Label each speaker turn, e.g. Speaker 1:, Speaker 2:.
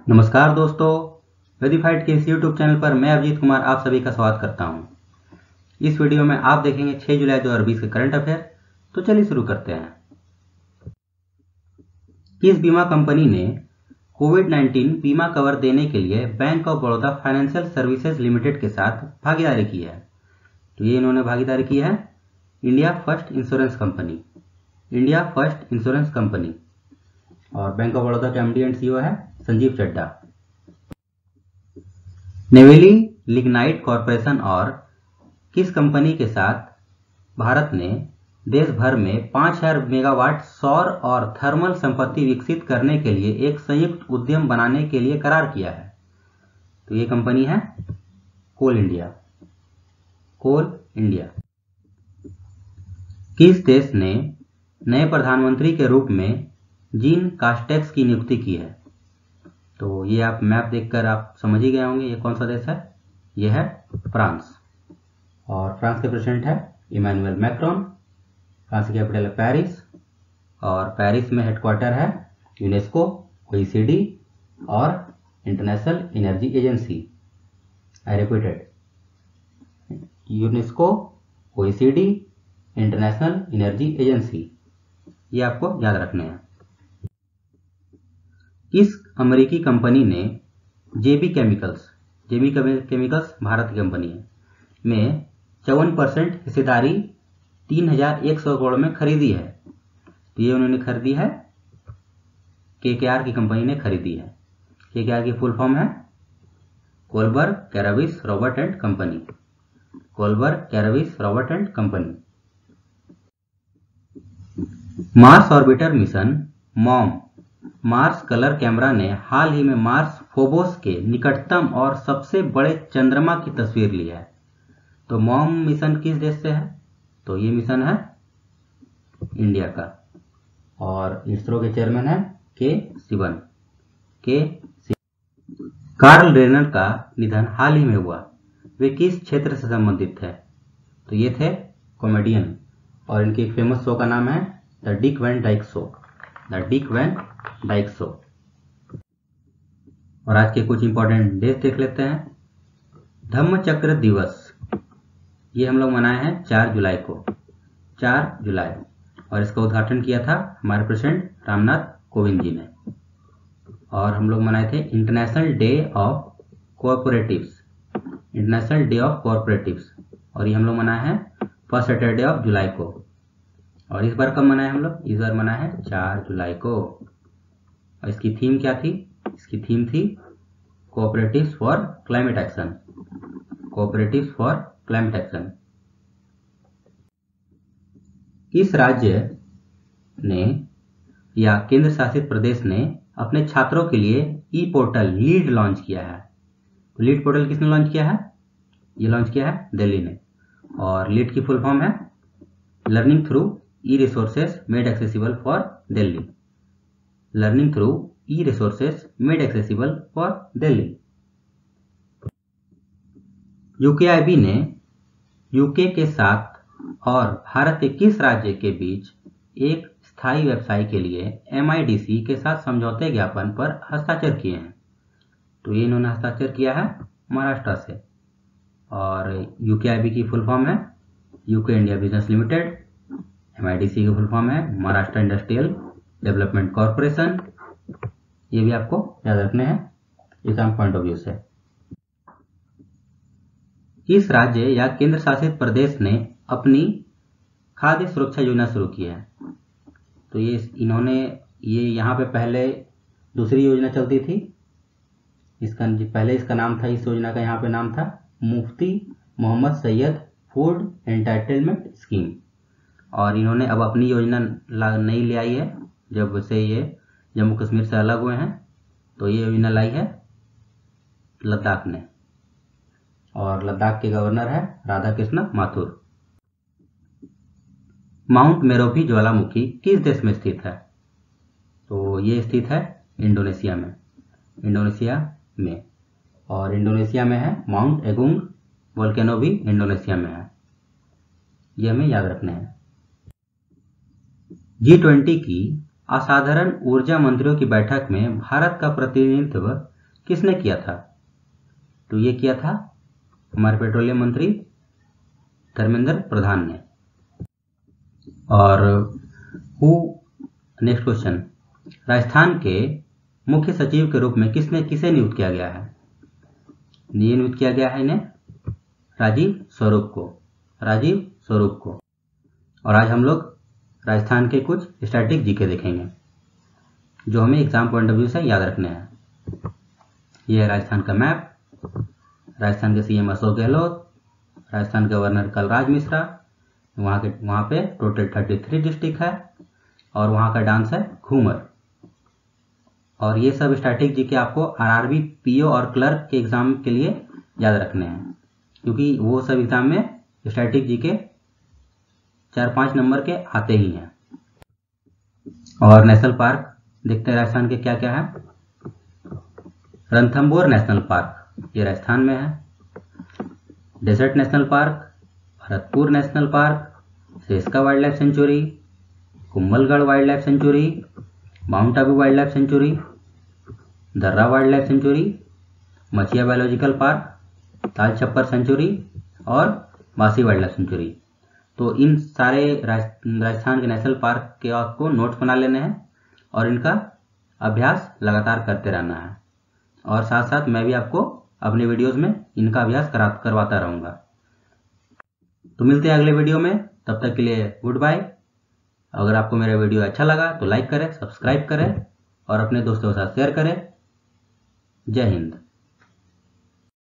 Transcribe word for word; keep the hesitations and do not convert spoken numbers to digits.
Speaker 1: नमस्कार दोस्तों, वेदीफाइड के इस यूट्यूब चैनल पर मैं अभिजीत कुमार आप सभी का स्वागत करता हूं। इस वीडियो में आप देखेंगे छह जुलाई दो हज़ार बीस के करंट अफेयर। तो चलिए शुरू करते हैं। किस बीमा कंपनी ने कोविड नाइन्टीन बीमा कवर देने के लिए Bank of Baroda Financial Services Limited के साथ भागीदारी की है? तो ये इन्होंने भागीदारी की है India First Insurance Company India First Insurance Company और बैंक ऑफ बड़ौदा के एमडी एंड सीईओ है संजीव चड्ढा। नेवेली लिग्नाइट कॉरपोरेशन और किस कंपनी के साथ भारत ने देश भर में पाँच हज़ार मेगावाट सौर और थर्मल संपत्ति विकसित करने के लिए एक संयुक्त उद्यम बनाने के लिए करार किया है? तो ये कंपनी है कोल इंडिया कोल इंडिया। किस देश ने नए प्रधानमंत्री के रूप में जीन कास्टेक्स की नियुक्ति की है? तो ये आप मैप देखकर आप समझ ही गए होंगे ये कौन सा देश है। ये है फ्रांस और फ्रांस के प्रेसिडेंट है इमैनुअल मैक्रोन। फ्रांस की कैपिटल है पेरिस और पेरिस में हेडक्वार्टर है यूनेस्को, ओईसीडी और International Energy Agency. I repeated, UNESCO, OECD, International Energy Agency, ये आपको याद रखने हैं। किस अमेरिकी कंपनी ने JB Chemicals JB Chemicals Bharat की कंपनी है में चौवन परसेंट हिस्सेदारी तीन हजार एक सौ करोड़ में खरीदी है? तो ये उन्होंने खरीदी है केकेआर की कंपनी ने खरीदी है। केकेआर की फुल फॉर्म है Kohlberg Kravis Roberts and Company Kohlberg Kravis Roberts and Company. Mars Orbiter Mission MOM Mars Colour Camera ने हाल ही में मार्स फोबोस के निकटतम और सबसे बड़े चंद्रमा की तस्वीर ली है। तो मॉम मिशन किस देश से है? तो ये मिशन है इंडिया का और इसरो के चेयरमैन है के सिवन के कार्ल रेनर का निधन हाल ही में हुआ। वे किस क्षेत्र से संबंधित थे? तो ये थे कॉमेडियन और इनके एक फेमस शो का नाम है the Dick Van Dyke show the Dick Van Dyke show. और आज के कुछ इंपॉर्टेंट डेट देख लेते हैं। धम्म चक्र दिवस ये हम लोग मनाए हैं चार जुलाई को चार जुलाई और इसका उद्घाटन किया था हमारे प्रेसिडेंट रामनाथ कोविंद जी ने। और हम लोग मनाए थे International Day of Cooperatives International Day of Cooperatives और ये हम लोग मनाए हैं फर्स्ट सैटरडे ऑफ जुलाई को। और इस बार कब मनाए हम लोग? इस बार मनाए हैं चार जुलाई को। और इसकी थीम क्या थी? इसकी थीम थी cooperatives for climate action cooperatives for climate action. किस राज्य ने या केंद्र शासित प्रदेश ने अपने छात्रों के लिए ई पोर्टल लीड लॉन्च किया है? तो लीड पोर्टल किसने लॉन्च किया है? ये लॉन्च किया है दिल्ली ने। और लीड की फुल फॉर्म है learning through e resources made accessible for Delhi learning through e resources made accessible for Delhi. UKIB ने यूके के साथ और भारत के किस राज्य के बीच एक स्थायी व्यवसाय के लिए एमआईडीसी के साथ समझौते ज्ञापन पर हस्ताक्षर किए हैं? तो ये इन्होंने हस्ताक्षर किया है महाराष्ट्र से। और यूकेआईबी की फुल फॉर्म है UK India Business Limited. MIDC की फुल फॉर्म है महाराष्ट्र इंडस्ट्रियल डेवलपमेंट कॉरपोरेशन। ये भी आपको याद रखने हैं एग्जाम पॉइंट ऑफ व्यू से। किस राज्य या केंद्र शासित प्रदेश ने अपनी खाद्य सुरक्षा योजना शुरू की है? तो ये इन्होंने ये यहाँ पे पहले दूसरी योजना चलती थी। इसका पहले इसका नाम था इस योजना का यहाँ पे नाम था Mufti Mohammad Sayeed food entitlement scheme. और इन्होंने अब अपनी योजना नई ले आई है जब से ये जम्मू कश्मीर से अलग हुए हैं। तो ये योजना लाई है लद्दाख ने और लद्दाख के गवर्नर है राधा कृष्ण माथुर। माउंट मेरोपी ज्वालामुखी किस देश में स्थित है? तो ये स्थित है इंडोनेशिया में इंडोनेशिया में और इंडोनेशिया में है माउंट एगुंग वोल्केनो भी इंडोनेशिया में है। ये हमें याद रखने हैं। जी ट्वेंटी की असाधारण ऊर्जा मंत्रियों की बैठक में भारत का प्रतिनिधित्व किसने किया था? तो ये किया था हमारे पेट्रोलियम मंत्री धर्मेंद्र प्रधान ने। और हु नेक्स्ट क्वेश्चन, राजस्थान के मुख्य सचिव के रूप में किसने किसे नियुक्त किया गया है? ये नियुक्त किया गया है इन्हें राजीव स्वरूप को, राजीव स्वरूप को। और आज हम लोग राजस्थान के कुछ स्टैटिक जीके देखेंगे जो हमें एग्जाम पॉइंट ऑफ व्यू से याद रखने हैं। यह है राजस्थान का मैप, राजस्थान के सीएम अशोक गहलोत, राजस्थान गवर्नर कलराज मिश्रा, वहाँ के वहाँ पे टोटल थर्टी थ्री डिस्ट्रिक्ट है और वहाँ का डांस है घूमर। और ये सब स्टैटिक जीके आपको आरआरबी, पीओ और क्लर्क के एग्जाम के लिए याद रखने हैं, क्योंकि वो सब एग्जाम में स्टैटिक जीके चार पाँच नंबर के आते ही हैं। और नेशनल पार्क देखते हैं राजस्थान के क्या क्या है। रणथंभौर नेशनल पार्क ये राजस्थान में है। Desert National Park, Bharatpur National Park, Sariska Wild Life Sanctuary, Kumbhalgarh Wild Life Sanctuary, Mount Abu Wild Life Sanctuary, Darrah Wild Life Sanctuary, Machia Biological Park, Tal Chhapar century और बासी वाइल्ड लाइफ सेंचुरी। तो इन सारे राजस्थान के नेशनल पार्क के आपको नोट्स बना लेने हैं और इनका अभ्यास लगातार करते रहना है। और साथ साथ मैं भी आपको अपने वीडियोस में इनका अभ्यास करा करवाता रहूँगा। तो मिलते हैं अगले वीडियो में, तब तक के लिए गुड बाय। अगर आपको मेरा वीडियो अच्छा लगा तो लाइक करें, सब्सक्राइब करें और अपने दोस्तों के साथ शेयर करें। जय हिंद।